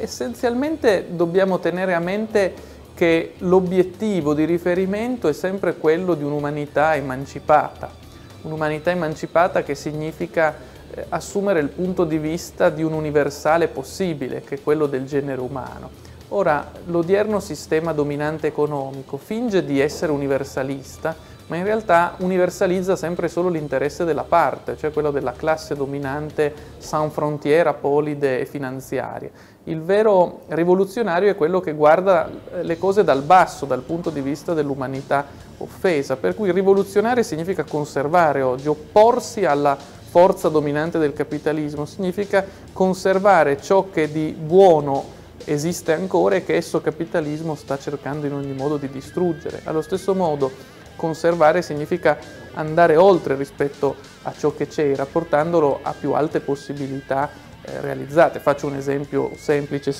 Essenzialmente dobbiamo tenere a mente che l'obiettivo di riferimento è sempre quello di un'umanità emancipata. Un'umanità emancipata che significa assumere il punto di vista di un universale possibile, che è quello del genere umano. Ora, l'odierno sistema dominante economico finge di essere universalista, ma in realtà universalizza sempre solo l'interesse della parte, cioè quello della classe dominante sans frontiera, polide e finanziaria. Il vero rivoluzionario è quello che guarda le cose dal basso, dal punto di vista dell'umanità offesa, per cui rivoluzionare significa conservare oggi, opporsi alla forza dominante del capitalismo, significa conservare ciò che di buono esiste ancora e che esso capitalismo sta cercando in ogni modo di distruggere. Allo stesso modo, conservare significa andare oltre rispetto a ciò che c'era, portandolo a più alte possibilità realizzate. Faccio un esempio semplice.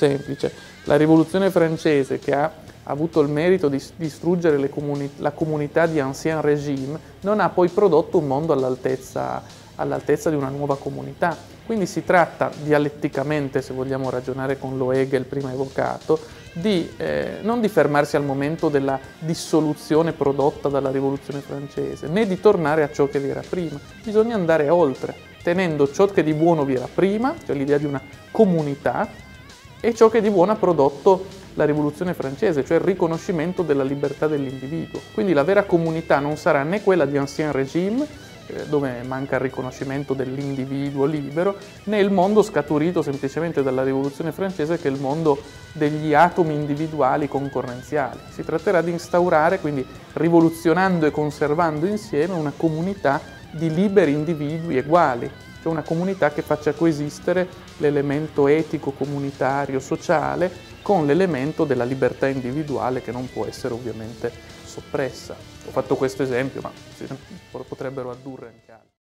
La rivoluzione francese, che ha avuto il merito di distruggere la comunità di ancien régime, non ha poi prodotto un mondo all'altezza di una nuova comunità. Quindi si tratta dialetticamente, se vogliamo ragionare con lo Hegel prima evocato, non di fermarsi al momento della dissoluzione prodotta dalla rivoluzione francese, né di tornare a ciò che vi era prima. Bisogna andare oltre, tenendo ciò che di buono vi era prima, cioè l'idea di una comunità, e ciò che di buono ha prodotto la rivoluzione francese, cioè il riconoscimento della libertà dell'individuo. Quindi la vera comunità non sarà né quella di ancien régime, dove manca il riconoscimento dell'individuo libero, né il mondo scaturito semplicemente dalla rivoluzione francese, che è il mondo degli atomi individuali concorrenziali. Si tratterà di instaurare, quindi rivoluzionando e conservando insieme, una comunità di liberi individui uguali, cioè una comunità che faccia coesistere l'elemento etico, comunitario, sociale con l'elemento della libertà individuale, che non può essere ovviamente soppressa. Ho fatto questo esempio, ma si potrebbero addurre anche altri.